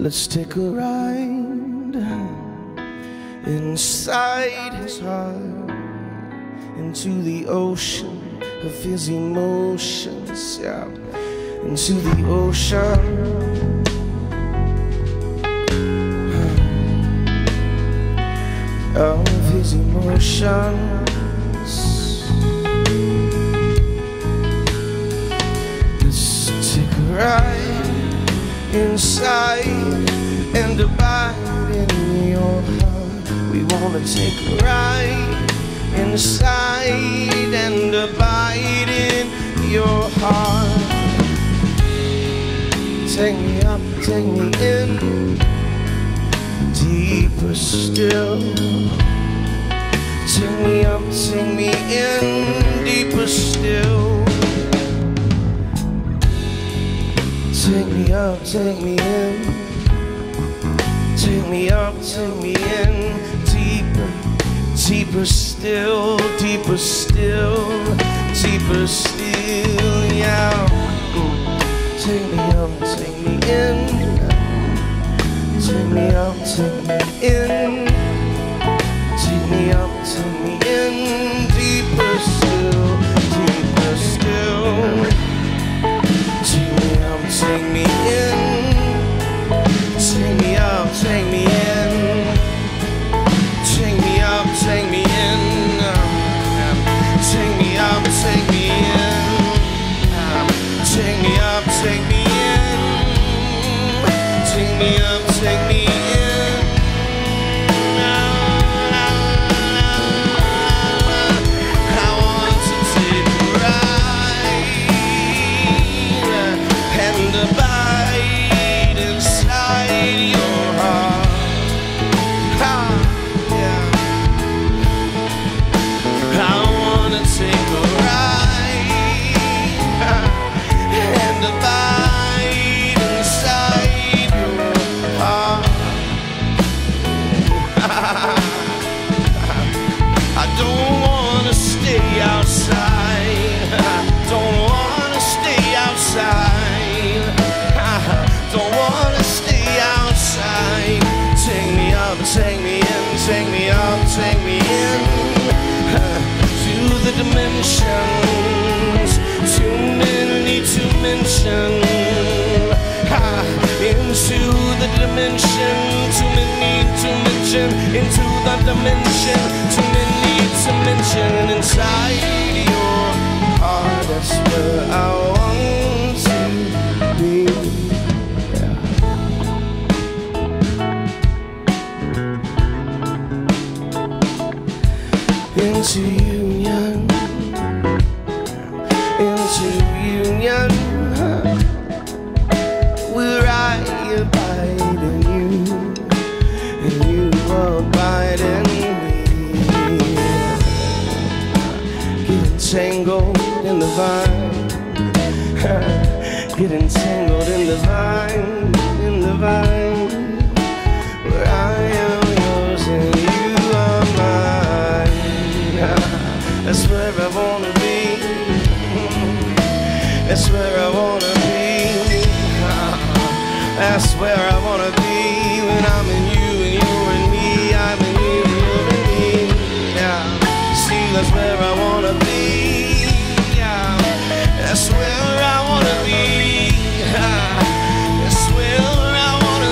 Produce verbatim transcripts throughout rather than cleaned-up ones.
Let's take a ride inside his heart, into the ocean of his emotions, yeah, into the ocean of his emotions. Let's take a ride inside and abide in your heart. We wanna take a ride inside and abide in your heart. Take me up, take me in, deeper still. Take me up, take me in, deeper still. Take me up, take me in. Take me up, take me in, deeper, deeper still, deeper still, deeper still, yeah. Take me up, take me in. Take me up, take me in. Take me up, take me in, deeper still, deeper still. Take me up, take me in. Take me up, take me in. Take me up, take me in. Take me up, take me in. Take me up, take me in. Take me up, take me in. I want to take a ride and abide inside your heart. Ah, yeah. I want to take a ride and abide inside your heart. I don't want to stay outside. Don't want to stay outside. Don't want to stay outside. Take me up, take me in. Take me up, take me in. To the dimensions too many to mention. Into the dimension too many to mention. Into the dimension too many to mention. Inside your heart, that's where I want to be. Into union, into union, where I abide in you, and you abide in me. Get entangled in the vine, get entangled in the vine, in the vine, where I am yours and you are mine. That's where I wanna be. That's where I wanna be. That's where I wanna be. When I'm in you and you're in me, I'm in you and you're in me. Yeah. See, that's where I wanna be. Yeah. That's where I wanna be. That's where I wanna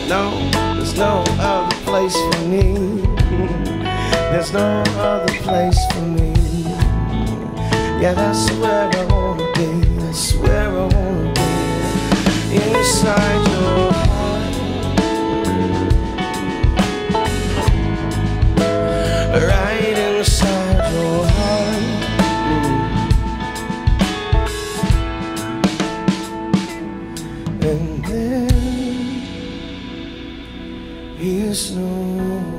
no, there's no other place for me. There's no other place for me. Yeah, that's where I wanna be. That's where I wanna be. Inside your heart, right inside your heart. And there is no